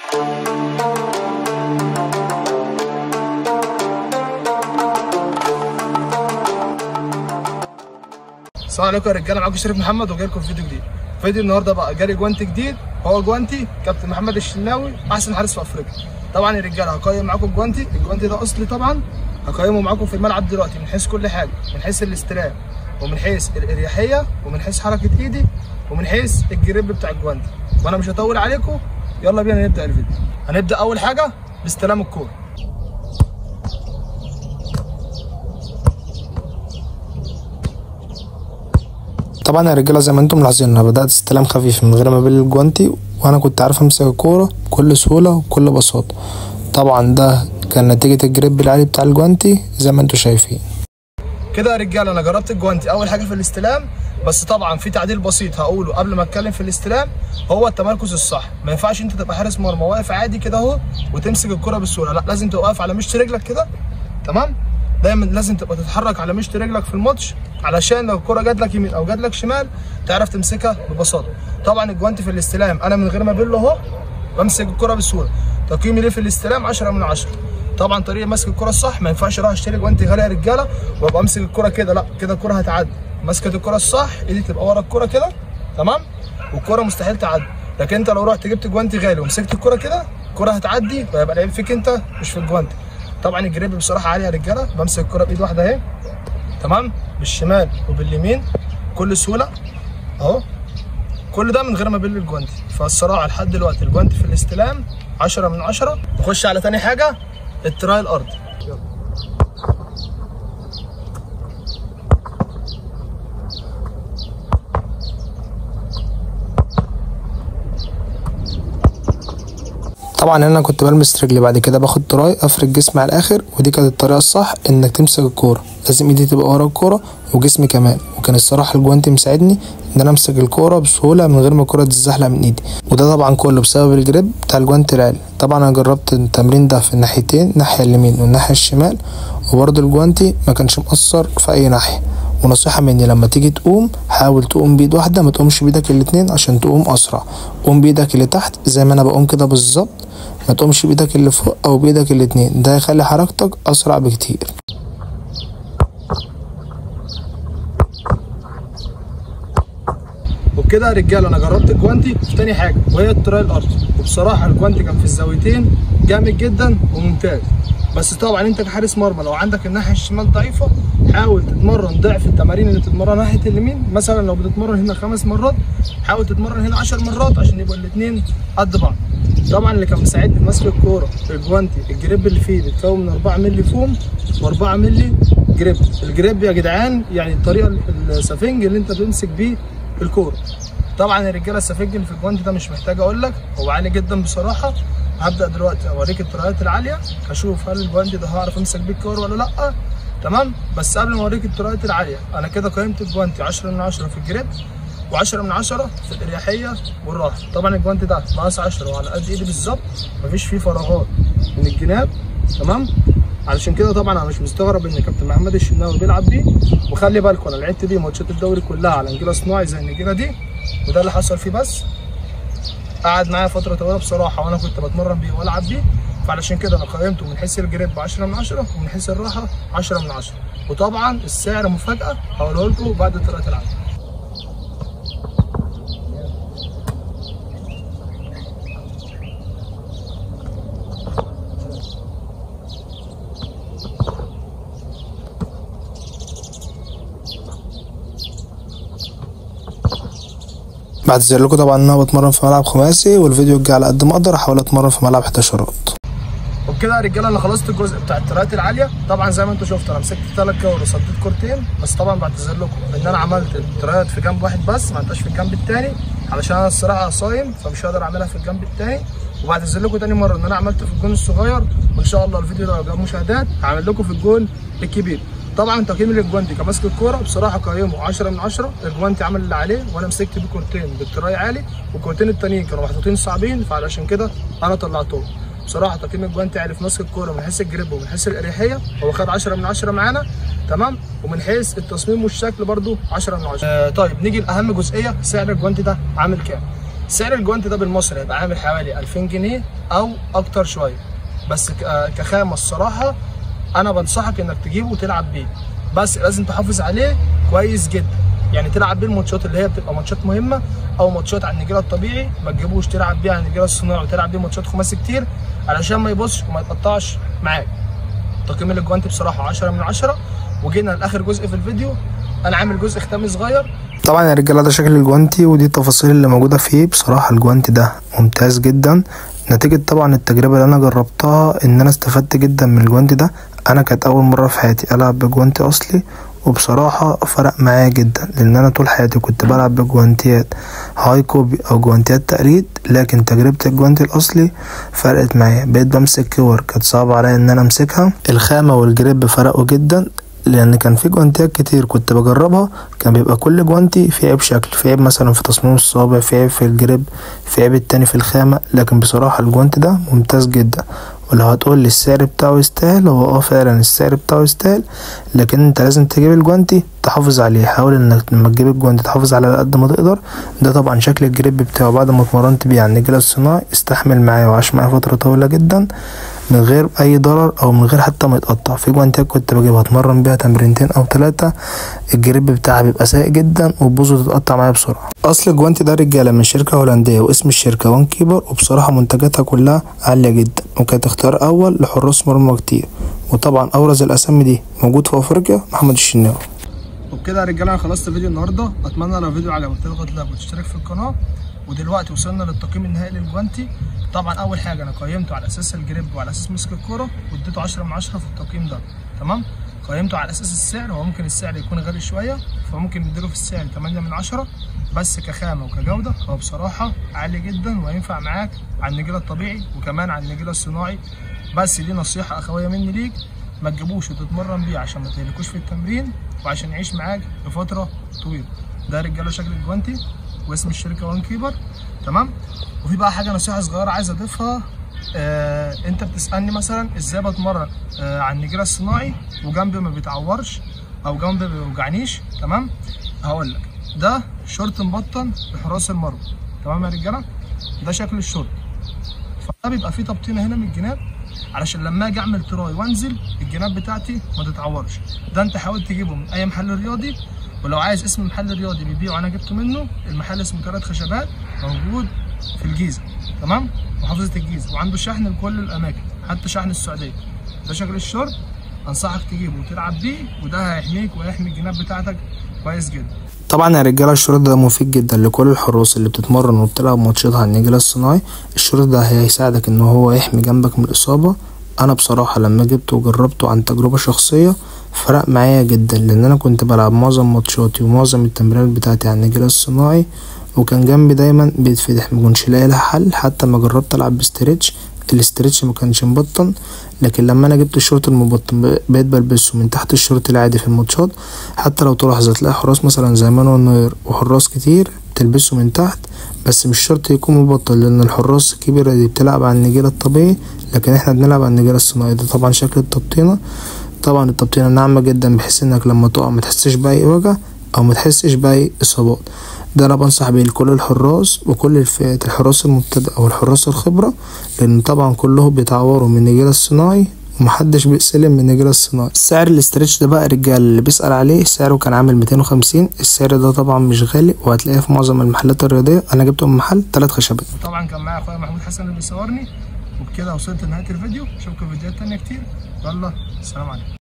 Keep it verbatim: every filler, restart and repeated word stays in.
السلام عليكم يا رجاله، معاكم شريف محمد وجاي لكم فيديو جديد. فيديو النهارده بقى جالي جوانتي جديد، هو جوانتي كابتن محمد الشناوي احسن حارس في افريقيا. طبعا يا رجاله هقيم معاكم الجوانتي، الجوانتي ده اصلي طبعا، هقيمه معاكم في الملعب دلوقتي من حيث كل حاجه، من حيث الاستلام ومن حيث الاريحيه ومن حيث حركه ايدي ومن حيث الجريب بتاع الجوانتي. وانا مش هطول عليكم، يلا بينا نبدا الفيديو. هنبدا اول حاجه باستلام الكوره. طبعا يا رجاله زي ما انتم ملاحظين انا بدات استلام خفيف من غير ما ابل الجوانتي، وانا كنت عارف امسك الكوره بكل سهوله وبكل بساطه. طبعا ده كان نتيجه الجريب العالي بتاع الجوانتي زي ما انتم شايفين كده يا رجاله. انا جربت الجوانتي اول حاجه في الاستلام، بس طبعا في تعديل بسيط هقوله قبل ما اتكلم في الاستلام، هو التمركز الصح. ما ينفعش انت تبقى حارس مرمى واقف عادي كده اهو وتمسك الكوره بسهوله، لا، لازم تبقى واقف على مشط رجلك كده، تمام؟ دايما لازم تبقى تتحرك على مشط رجلك في الماتش، علشان لو الكوره جات لك يمين او جات لك شمال تعرف تمسكها ببساطه. طبعا الجوانتي في الاستلام انا من غير ما ابله اهو بمسك الكوره بسهوله. تقييمي ليه في الاستلام عشرة من عشرة. طبعا طريقه مسك الكوره الصح، ما ينفعش اروح اشتري جوانتي غالي يا رجاله وابقى امسك الكوره كده، لا، كده الكوره هتعدي. مسكه الكوره الصح ايدي تبقى ورا الكوره كده، تمام؟ والكوره مستحيل تعدي. لكن انت لو رحت جبت جوانتي غالي ومسكت الكوره كده الكوره هتعدي، وهيبقى العيب فيك انت مش في الجوانتي. طبعا الجريب بصراحه عالي يا رجاله، بمسك الكوره بايد واحده اهي، تمام؟ بالشمال وباليمين بكل سهوله اهو، كل ده من غير ما ابل الجوانتي. فالصراحه لحد دلوقتي الجوانتي في الاستلام عشرة من عشرة. نخش على تاني حاجه، التراي الارضي. طبعا انا كنت بلمس رجلي، بعد كده باخد تراي افرد جسمي على الاخر، ودي كانت الطريقه الصح انك تمسك الكوره، لازم ايدي تبقى ورا الكوره وجسمي كمان. وكان الصراحه الجوانتي مساعدني ان انا امسك الكوره بسهوله من غير ما الكوره تتزحلق من ايدي، وده طبعا كله بسبب الجريب بتاع الجوانتي العالي. طبعا انا جربت التمرين ده في الناحيتين، الناحيه اليمين والناحيه الشمال، وبرده الجوانتي ما كانش مقصر في اي ناحيه. ونصيحة مني لما تيجي تقوم حاول تقوم بيد واحدة، ما تقومش بيدك الاتنين عشان تقوم اسرع. قوم بيدك اللي تحت زي ما انا بقوم كده بالظبط، ما تقومش بيدك اللي فوق او بيدك الاتنين، ده هيخلي حركتك اسرع بكتير. وبكده يا رجاله انا جربت الجوانتي في تاني حاجه وهي التراي الارضي، وبصراحه الجوانتي كان في الزاويتين جامد جدا وممتاز. بس طبعا انت كحارس مرمى لو عندك الناحيه الشمال ضعيفه حاول تتمرن ضعف التمارين اللي بتتمرن ناحيه اليمين. مثلا لو بتتمرن هنا خمس مرات حاول تتمرن هنا عشر مرات عشان يبقوا الاثنين قد بعض. طبعا اللي كان مساعدني في مسك الكوره الجوانتي الجريب اللي فيه بيتكون من أربعة مللي فوم وأربعة مللي جريب. الجريب يا جدعان يعني الطريقه السفنج اللي انت بتمسك بيه الكوره. طبعا يا رجاله السفنج اللي في الجوانتي ده مش محتاج اقول لك، هو عالي جدا بصراحه. هبدا دلوقتي اوريك الترايات العاليه، هشوف هل الجوانتي ده هعرف امسك بيه الكوره ولا لا، تمام؟ بس قبل ما اوريك الترايات العاليه انا كده قيمت الجوانتي عشرة من عشرة في الجريب وعشرة من عشرة في الاريحيه والراحه. طبعا الجوانتي ده مقاس عشرة وعلى قد ايدي بالظبط، مفيش فيه فراغات من الجناب، تمام؟ علشان كده طبعا انا مش مستغرب ان كابتن محمد الشناوي بيلعب بيه. وخلي بالكم انا لعبت بيه ماتشات الدوري كلها على نجيله صناعي زي النجيله دي، وده اللي حصل فيه. بس قعد معايا فتره طويله بصراحه وانا كنت بتمرن بيه والعب بيه، فعلشان كده انا قيمته من حيث الجريب عشرة من عشرة ومن حيث الراحه عشرة من عشرة. وطبعا السعر مفاجاه هقوله لكم بعد الطريقه العاليه. بعتذر لكم طبعا ان انا بتمرن في ملعب خماسي، والفيديو الجاي على قد ما اقدر احاول اتمرن في ملعب حداشرات. وبكده يا رجاله انا خلصت الجزء بتاع الترايات العاليه. طبعا زي ما انتم شفتوا انا مسكت ثلاث كور وصديت كورتين، بس طبعا بعتذر لكم ان انا عملت الترايات في جنب واحد بس، ما عملتهاش في الجنب الثاني علشان انا الصراحه صايم فمش هقدر اعملها في الجنب الثاني. وبعتذر لكم ثاني مره ان انا عملت في الجون الصغير، وان شاء الله الفيديو ده لو جاب مشاهدات هعمل لكم في الجون الكبير. طبعا تقييمي للجوانتي كماسك الكوره بصراحه قيمه عشرة من عشرة. الجوانتي عمل اللي عليه وانا مسكت بيه كورتين بالتراي عالي، والكورتين التانيين كانوا محطوطين صعبين، فعلشان كده انا طلعتهم. بصراحه تقييم الجوانتي عالي في ماسك الكوره من حيث الجريب ومن حيث الاريحيه، هو خد عشرة من عشرة معانا، تمام؟ ومن حيث التصميم والشكل برده عشرة من عشرة. آه طيب نيجي لاهم جزئيه، سعر الجوانتي ده عامل كام؟ سعر الجوانتي ده بالمصري هيبقى عامل حوالي ألفين جنيه او اكتر شويه، بس كخامه الصراحه انا بنصحك انك تجيبه وتلعب بيه، بس لازم تحافظ عليه كويس جدا. يعني تلعب بيه الماتشات اللي هي بتبقى ماتشات مهمه او ماتشات على النجيله الطبيعي، ما تجيبوش تلعب بيه على النجيله الصناعي وتلعب بيه ماتشات خماسي كتير علشان ما يبصش وما يتقطعش معاك. تقييم الجوانتي بصراحه عشرة من عشرة. وجينا لاخر جزء في الفيديو، انا عامل جزء ختامي صغير. طبعا يا رجاله ده شكل الجوانتي ودي التفاصيل اللي موجوده فيه. بصراحه الجوانتي ده ممتاز جدا، نتيجه طبعا التجربه اللي انا جربتها ان انا استفدت جدا من الجوانتي ده. انا كانت اول مره في حياتي العب بجوانتي اصلي، وبصراحه فرق معايا جدا، لان انا طول حياتي كنت بلعب بجوانتيات هاي كوبي او جوانتيات تقليد، لكن تجربه الجوانتي الاصلي فرقت معايا. بقيت بمسك كور كانت صعب عليا ان انا امسكها، الخامه والجريب فرقوا جدا، لان كان في جوانتيات كتير كنت بجربها كان بيبقى كل جوانتي في عيب شكل، في عيب مثلا في تصميم الصابع، في عيب في الجريب، في عيب التاني في الخامه. لكن بصراحه الجوانتي ده ممتاز جدا. ولو هتقول لي السعر بتاعه يستاهل، هو اه فعلا السعر بتاعه يستاهل، لكن انت لازم تجيب الجوانتي تحافظ عليه. حاول انك لما تجيب الجوانتي تحافظ على قد ما تقدر. ده طبعا شكل الجريب بتاعه بعد ما اتمرنت بيه على النجيله الصناعي، استحمل معايا وعاش معايا فتره طويله جدا من غير اي ضرر او من غير حتى ما يتقطع. في جوانتيات كنت بجيبها اتمرن بيها تمرينتين او ثلاثه الجريب بتاعها بيبقى سيء جدا وبوزه تتقطع معايا بسرعه. اصل الجوانتي ده رجاله من شركه هولنديه واسم الشركه وان كيبر، وبصراحه منتجاتها كلها عاليه جدا، وكانت اختيار اول لحراس مرمى كتير. وطبعا ابرز الاسامي دي موجود في افريقيا محمد الشناوي. وبكده يا رجاله انا خلصت فيديو النهارده. اتمنى لو الفيديو عجبك تضغط لايك وتشترك في القناه. ودلوقتي وصلنا للتقييم النهائي للجوانتي. طبعا اول حاجه انا قيمته على اساس الجريب وعلى اساس مسك الكوره، واديته عشرة من عشرة في التقييم ده. تمام. قيمته على اساس السعر، هو ممكن السعر يكون غالي شويه فممكن نديله في السعر ثمانية من عشرة، بس كخامه وكجوده هو بصراحه عالي جدا وينفع معاك على النجيله الطبيعي وكمان على النجيله الصناعي. بس دي نصيحه اخويه مني ليك، ما تجيبوش وتتمرن بيه عشان ما تهلكوش في التمرين وعشان يعيش معاك لفتره طويله. ده رجاله شكل الجوانتي واسم الشركه وان كيبر. تمام. وفي بقى حاجه نصيحه صغيره عايز اضيفها. آه، انت بتسالني مثلا ازاي بتمرن آه على النجيله الصناعي وجنبي ما بيتعورش او جنبي ما بيوجعنيش. تمام. هقول لك ده شورت مبطن لحراس المرمى. تمام يا رجاله، ده شكل الشورت. فده بيبقى فيه تبطينه هنا من الجناب علشان لما اجي اعمل تراي وانزل الجناب بتاعتي ما تتعورش. ده انت حاول تجيبه من اي محل رياضي، ولو عايز اسم محل رياضي بيبيعه انا جبته منه. المحل اسمه ثلاث خشبات، موجود في الجيزه. تمام. محافظه الجيزه، وعنده شحن لكل الاماكن حتى شحن السعوديه. ده شكل الشورت، انصحك تجيبه وتلعب بيه، وده هيحميك وهيحمي الجناب بتاعتك كويس جدا. طبعا يا رجاله الشورت ده مفيد جدا لكل الحراس اللي بتتمرن وبتلعب ماتشات على النجيله الصناعي. الشورت ده هيساعدك ان هو يحمي جنبك من الاصابه. انا بصراحه لما جبته وجربته عن تجربه شخصيه فرق معايا جدا، لان انا كنت بلعب معظم ماتشاتي ومعظم التمرينات بتاعتي على النجيله الصناعي وكان جنبي دايما بيتفتح، مكنش لاقي لها حل. حتى ما جربت العب بستريتش، الاستريتش ما كانش مبطن، لكن لما انا جبت الشورت المبطن بقيت بلبسه من تحت الشورت العادي في الماتشات. حتى لو تلاحظ هتلاقي حراس مثلا زي مانويل نوير وحراس كتير بتلبسه من تحت، بس مش شرط يكون مبطن، لان الحراس الكبيره دي بتلعب على النجيله الطبيعي لكن احنا بنلعب على النجيله الصناعي. ده طبعا شكل التبطينه. طبعا التبطينه ناعمه جدا بحيث انك لما تقع ما تحسش باي وجع او ما تحسش باي اصابات. ده انا بنصح بيه لكل الحراس وكل الفئات، الحراس المبتدئ او الحراس الخبره، لان طبعا كلهم بيتعوروا من النجيله الصناعي ومحدش بيسلم من النجيله الصناعي. سعر الاسترتش ده بقى رجال اللي بيسأل عليه سعره كان عامل ميتين وخمسين. السعر ده طبعا مش غالي وهتلاقيه في معظم المحلات الرياضيه. انا جبته من محل ثلاث خشبات. طبعا كان معايا اخويا محمود حسن اللي بيصورني. وبكده وصلت لنهايه الفيديو. اشوفكم في فيديوهات تانيه كتير. يلا سلام عليكم.